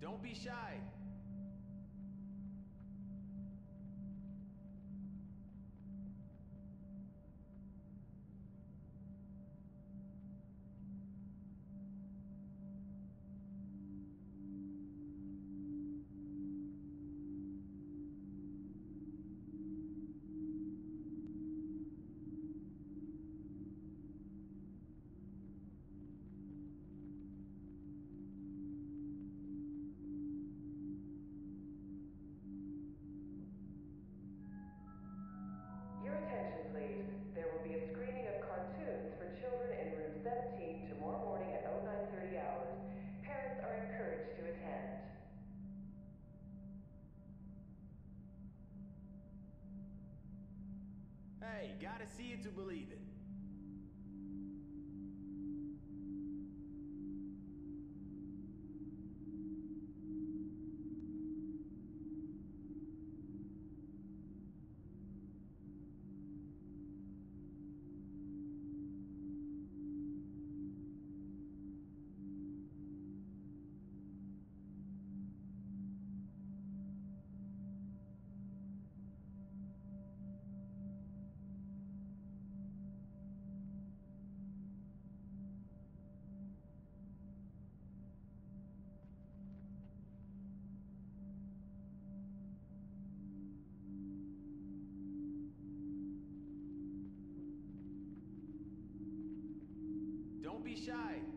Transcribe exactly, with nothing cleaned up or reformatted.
Don't be shy. Your attention, please. There will be a screening of cartoons for children in room seventeen tomorrow morning at oh nine thirty hours. Parents are encouraged to attend. Hey, gotta see it to believe it. Don't be shy.